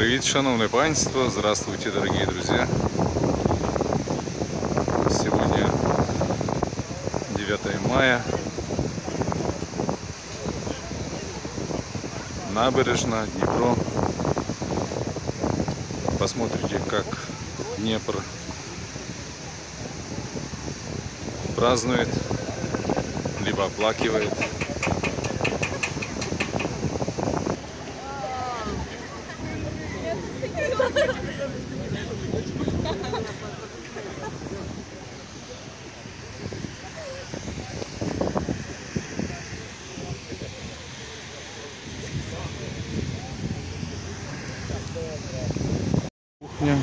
Привет, шановное панство! Здравствуйте, дорогие друзья! Сегодня 9 мая. Набережная, Днепро. Посмотрите, как Днепр празднует, либо оплакивает. Кухня.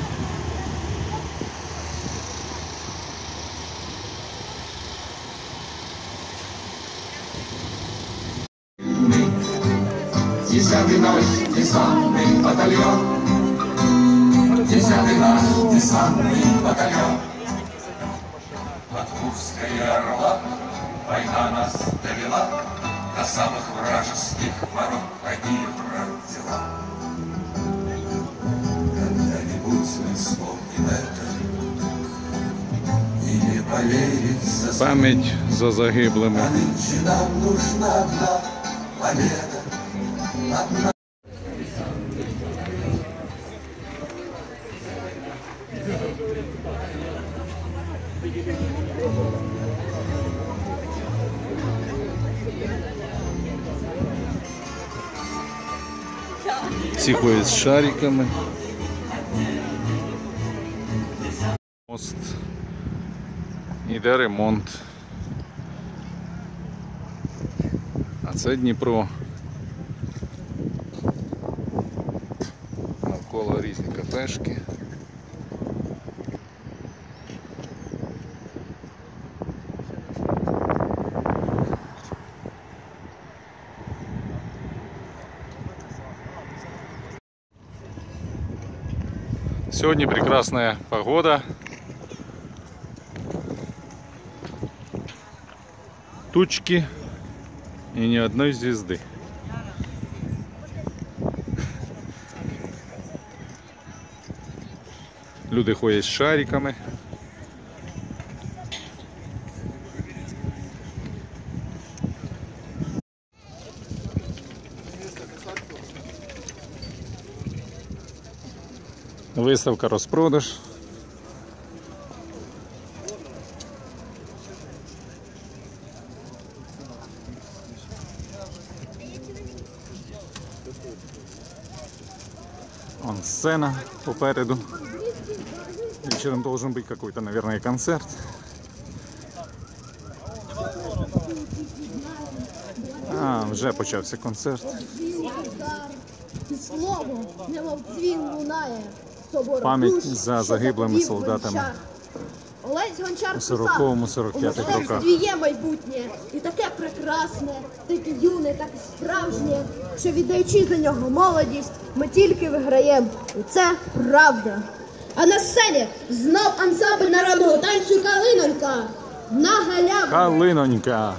Десятый наш десантный батальон, 10-й наш десантный батальон. От Курска и Орла война нас довела до самых вражеских ворот, одни дела. Когда-нибудь мы вспомним это и не поверится. Пам'ять за загиблими. А нынче нам нужна одна победа. Всі ходять з шариками. Мост. Іде ремонт. А це Дніпро. Навколо різні кафешки. Сегодня прекрасная погода. Тучки и ни одной звезды. Люди ходять з шариками. Виставка розпродаж. Вон сцена попереду. Вечером должен быть какой-то, наверное, концерт. Вже почався концерт. Слово, немов дзвін лунає. Пам'ять за загиблими солдатами Олесь Гончар у 40-45 роках. Є майбутнє, і таке прекрасне, таке юне, так справжнє, що віддаючи за нього молодість, ми тільки виграємо. І це правда. А на сцені знов ансамбль народного танцю «Калинонька» на галявині. Калинонька.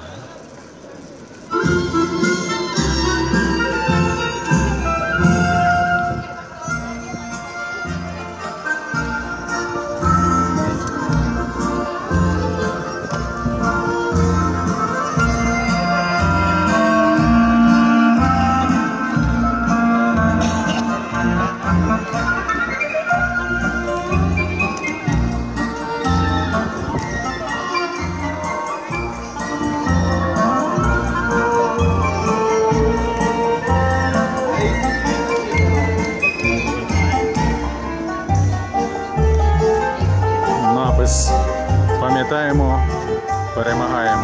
Напис «Пам'ятаємо, перемагаємо».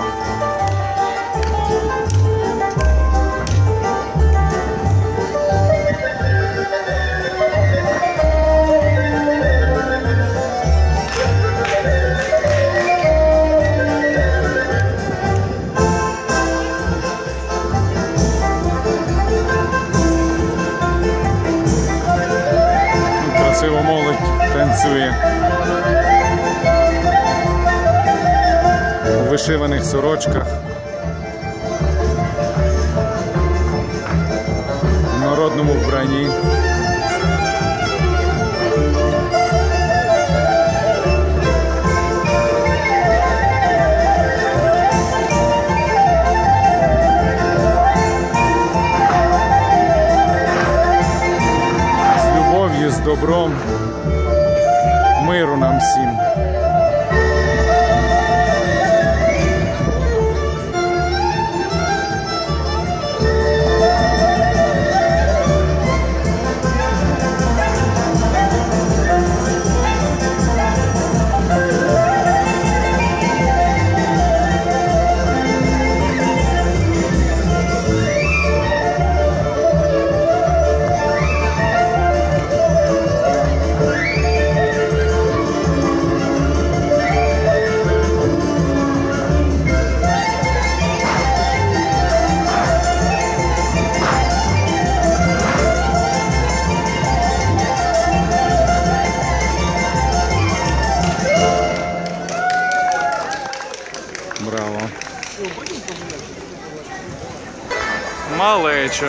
Красиво молодь танцює. У вишиваних сорочках. В народному вбранні. добром, миру нам всім. Браво. Малеча.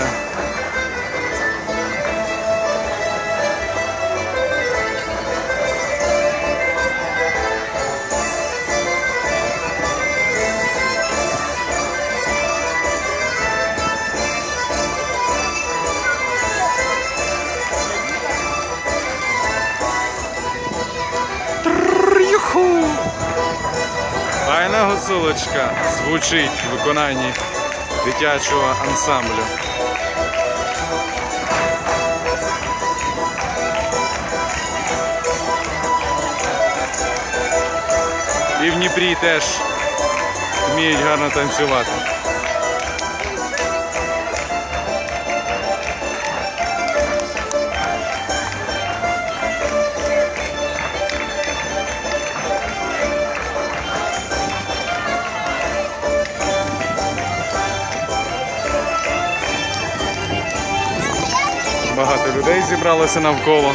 Юху! Файна гуцулочка звучить в виконанні дитячого ансамблю. І в Дніпрі теж вміють гарно танцювати. Багато людей зібралося навколо.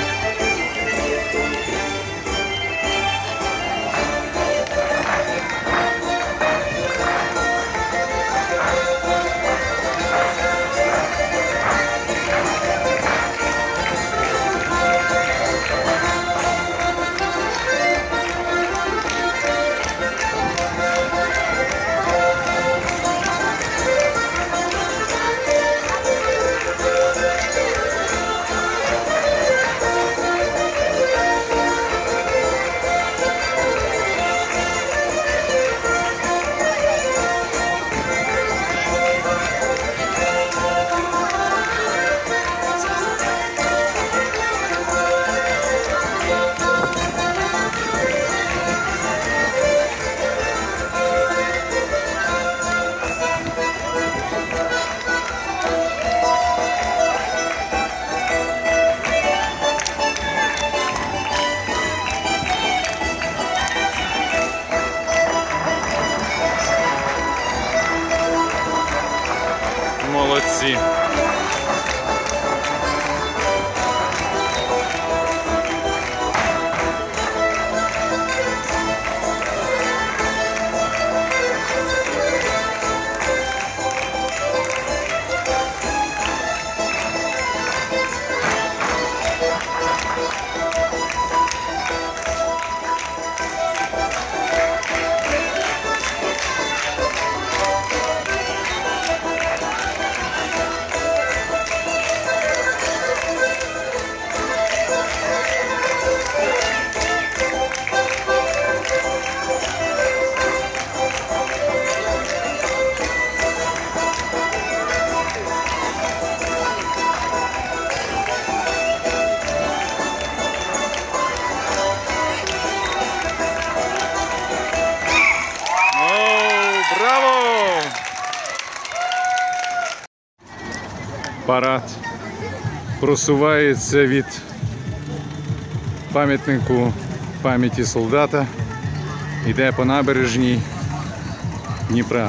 Молодці. Парад просувається від пам'ятнику пам'яті солдата, йде по набережній Дніпра.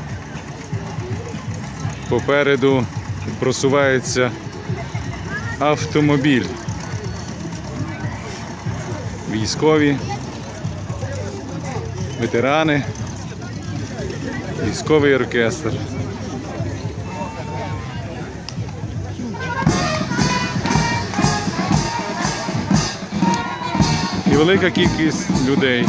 Попереду просувається автомобіль. Військові, ветерани, військовий оркестр. І велика кількість людей.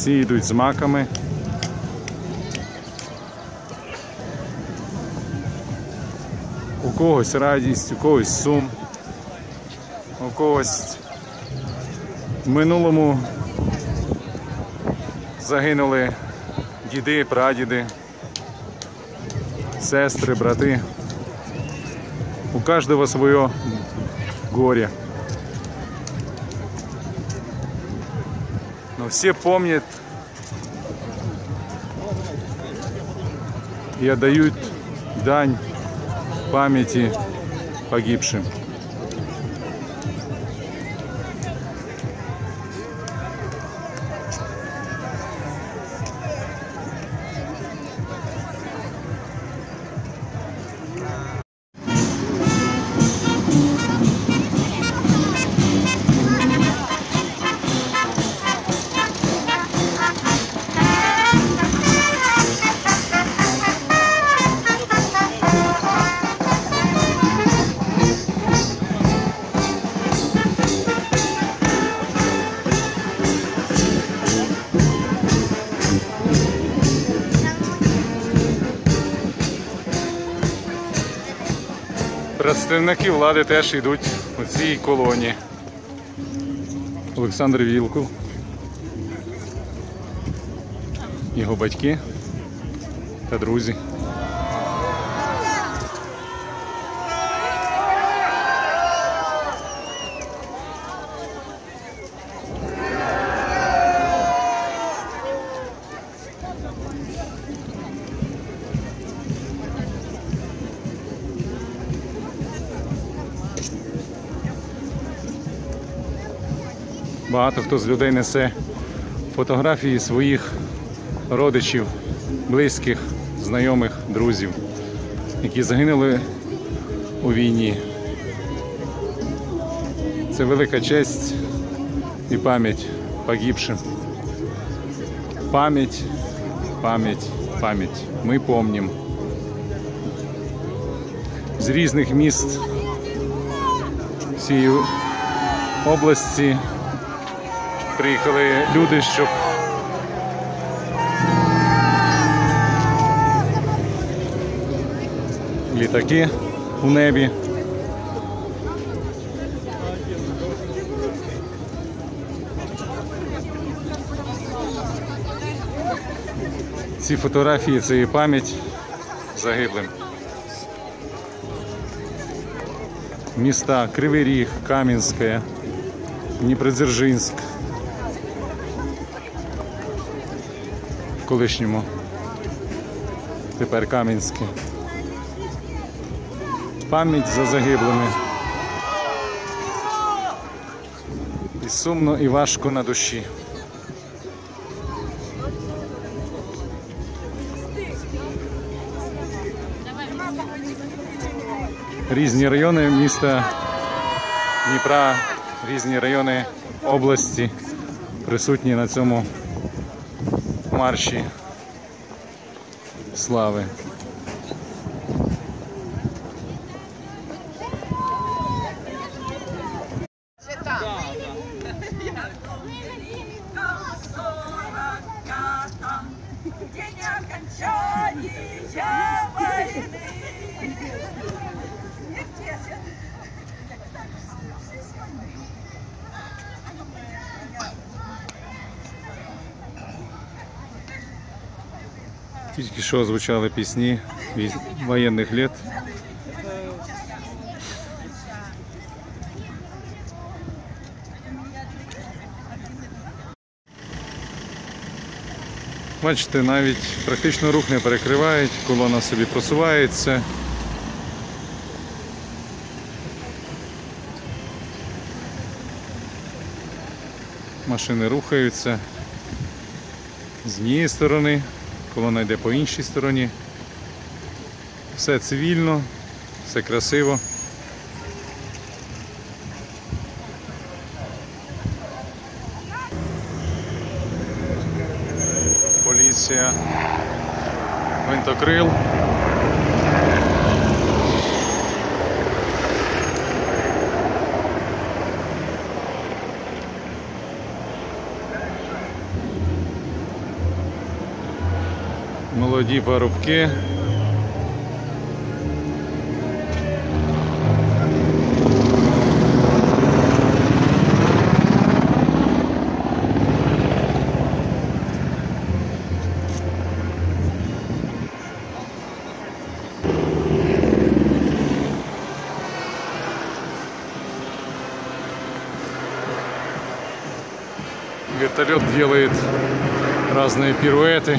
Всі йдуть з маками. У когось радість, у когось сум, у когось в минулому загинули діди, прадіди, сестры, браты. У каждого свое горе. Но все помнят и отдают дань памяти погибшим. Представники влади теж йдуть у цій колоні. Олександр Вілкул, його батьки та друзі. Багато хто з людей несе фотографії своїх родичів, близьких, знайомих, друзів, які загинули у війні. Це велика честь і пам'ять погибшим. Пам'ять, пам'ять, пам'ять. Ми помним. З різних міст всієї області приїхали люди, щоб літаки у небі. Ці фотографії – це і пам'ять загиблим. Міста Кривий Ріг, Кам'янське, Дніпродзержинськ, в колишньому, тепер Кам'янське. Пам'ять за загиблими. І сумно, і важко на душі. Різні райони міста Дніпра, різні райони області присутні на цьому марші слави. Тільки що звучали пісні воєнних літ. Бачите, навіть практично рух не перекривають, колона собі просувається. Машини рухаються з однієї сторони, колона йде по іншій стороні. Все цивільно, все красиво. Поліція, гвинтокрил. Молоді парубки. Вертолет делает разные пируэты.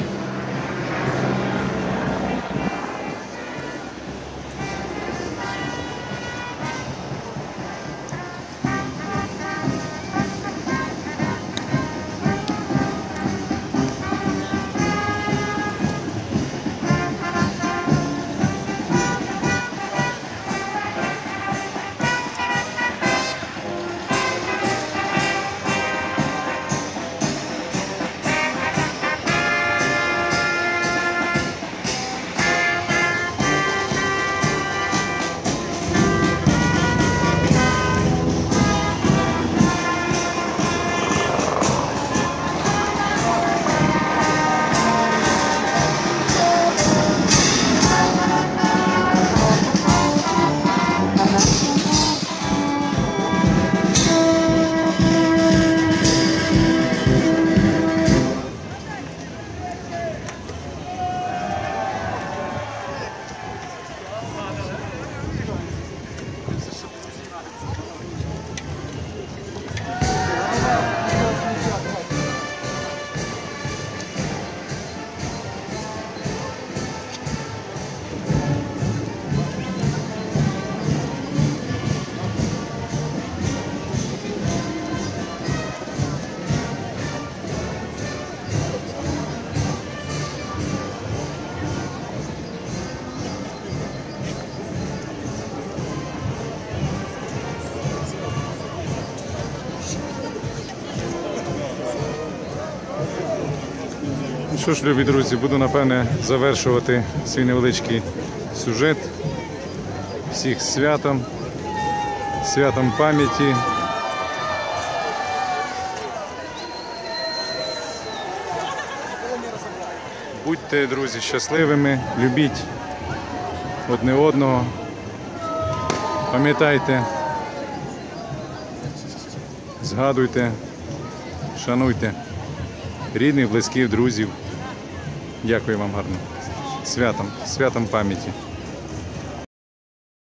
Ну що ж, любі друзі, буду напевне завершувати свій невеличкий сюжет. Всіх з святом, святом пам'яті. Будьте, друзі, щасливими, любіть одне одного, пам'ятайте, згадуйте, шануйте рідних, близьких, друзів. Дякую вам гарно. Святом пам'яті.